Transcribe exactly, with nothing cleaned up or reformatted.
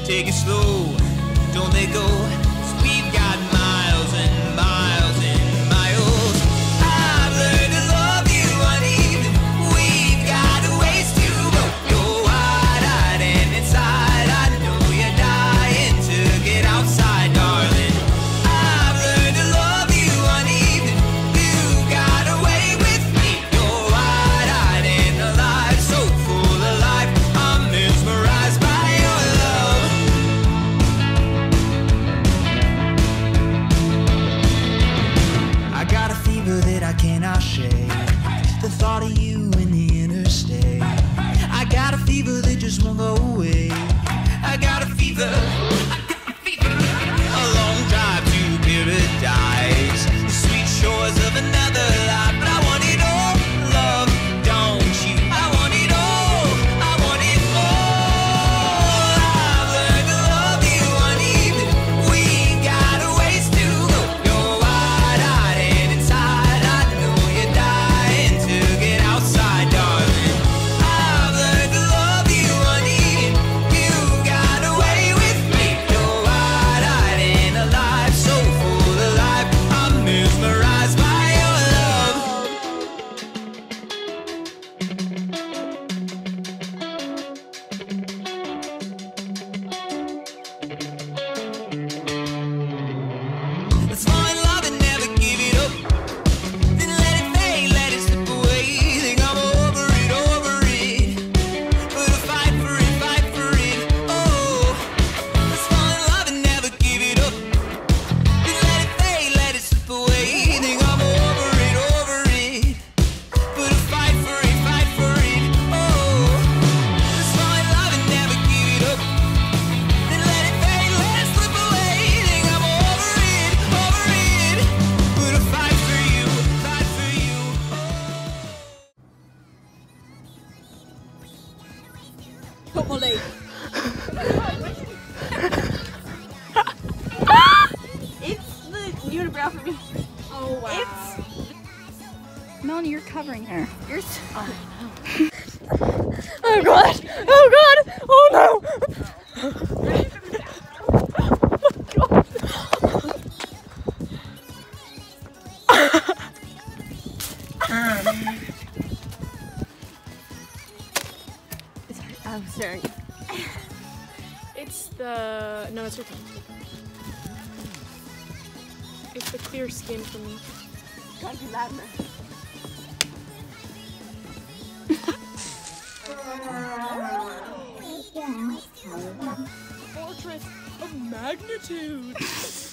take it slow, don't let go. 'Cause we've got miles and miles and miles. I've learned to love you uneven. We've got a ways to go. You're wide-eyed and inside I know you're dying to get outside, darling. I've learned to love you uneven. You got away with me. You're wide-eyed and alive, so full of life. I'm mesmerized by your love. I got a fever that I cannot shake. The thought of you in the interstate. I got a fever that just won't go away. I got a fever. I got a fever. A long drive to paradise, the sweet shores of another life. But I want it all, love, don't you? I want it all, I want it all. I've learned to love you uneven. We got a ways to go. You're wide-eyed and inside I know you're dying to get outside, darling. I've learned to love you uneven. You got away with me. You're wide-eyed and alive, so full of life. I'm mesmerized by your love. Let's fall in love and never give it up. Then let it fade, let it slip away. Think I'm over it, over it. But I fight for it, fight for it. Oh, let's fall in love and never give it up. Then let it fade, let it slip away. Think I'm over it, over it. But I fight for it, fight for it. Oh, let's fall in love and never give it up. Then let it fade, let it slip away. Think I'm over it, over it. But I fight for you, fight for you. Put Molly. It's the unibrow for me. Oh wow. It's Melanie, you're covering her. you're so Oh god! Oh god! Oh no! I'm staring. It's the no, it's your turn. It's the clear skin for me. Gotta be loud enough. Fortress of magnitude.